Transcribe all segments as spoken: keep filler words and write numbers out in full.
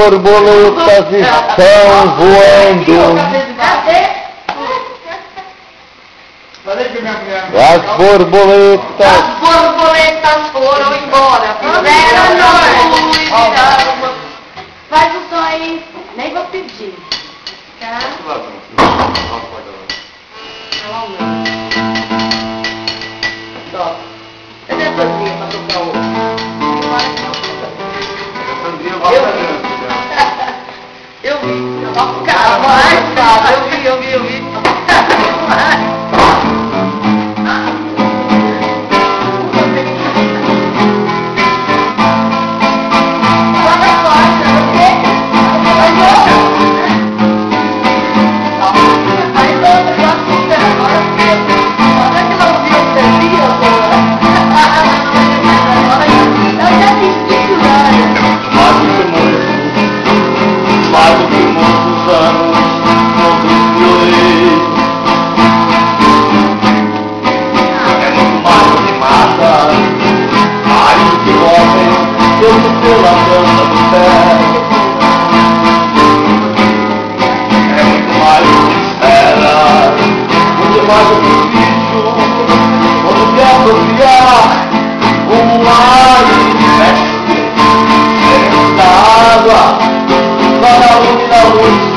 borboletas estão voando. As borboletas. As borboletas foram embora. Fizeram nós. Faz o som aí. Nem vou pedir. Tá? Cadê a Sandrinha pra tocar o... Eu vi. Calma, eu vi, eu vi, eu vi. Pela planta do pé, é muito mais do que espera, muito mais do que vídeo, quando quer apropriar um ar de mestre, dentro da água, lá na luz e na luz.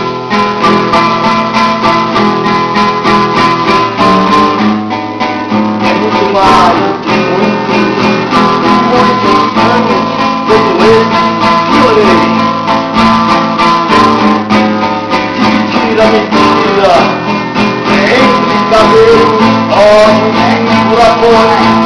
É muito mais do que muito, muitos anos. Todo esse que orei, dividir a mentira entre cabelos, olhos e furacões.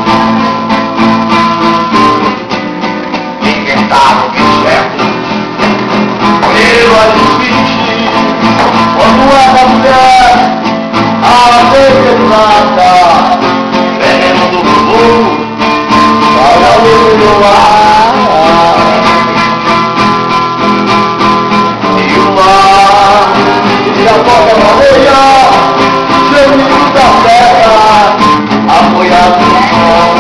Ninguém sabe o que enxergo, eu a desmentir. Quando é da mulher, a determinada, veneno do fogo, vai a luz no ar. E a boca baleia, gemido da terra, apoiado no sol.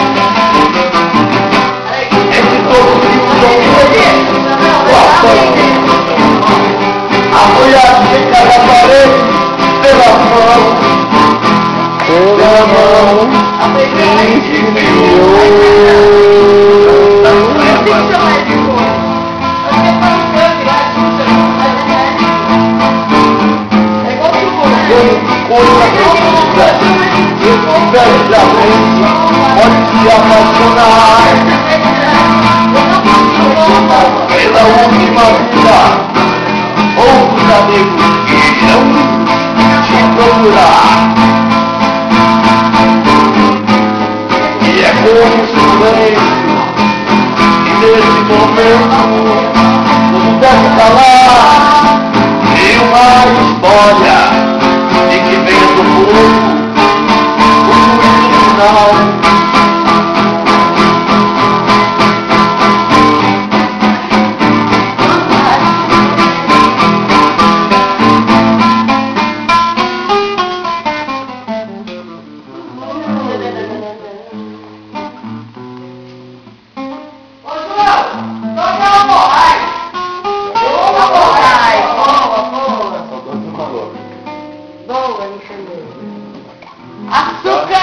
Entre todos os rios do apoiado em cada parede, pela mão, pela mão, que me enviou. Verdadeiramente pode se apaixonar pela última vida. Outros amigos irão te procurar. E é como silêncio que nesse momento tudo deve calar. E uma história de que vem do fogo, o juízo final. Açúcar!